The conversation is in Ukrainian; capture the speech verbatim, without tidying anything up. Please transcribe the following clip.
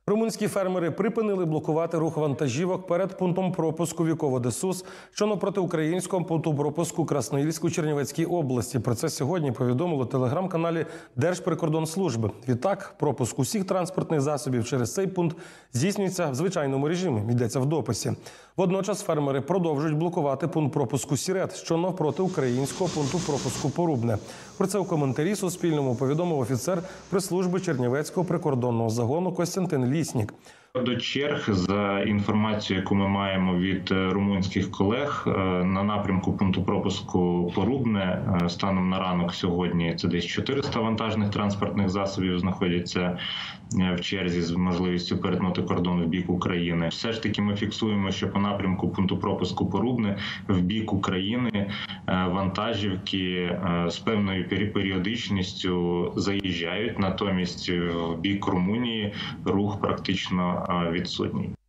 Румунські фермери припинили блокувати рух вантажівок перед пунктом пропуску Віково-де-Сус, що навпроти українського пункту пропуску Красноїльськ у Чернівецькій області. Про це сьогодні повідомили у телеграм-каналі Держприкордонслужби. Відтак, пропуск усіх транспортних засобів через цей пункт здійснюється в звичайному режимі, йдеться в дописі. Водночас фермери продовжують блокувати пункт пропуску Сірет, що навпроти українського пункту пропуску Порубне. Про це у коментарі Суспільному повідомив офіцер прес-служби Чернівецького прикордонного загону Костянтин Ліснік. До черг, за інформацією, яку ми маємо від румунських колег, на напрямку пункту пропуску Порубне станом на ранок сьогодні це десь чотириста вантажних транспортних засобів знаходяться в черзі з можливістю перетнути кордон в бік України. Все ж таки ми фіксуємо, що по напрямку пункту пропуску Порубне в бік України вантажівки з певною періодичністю заїжджають, натомість в бік Румунії рух практично відсутній.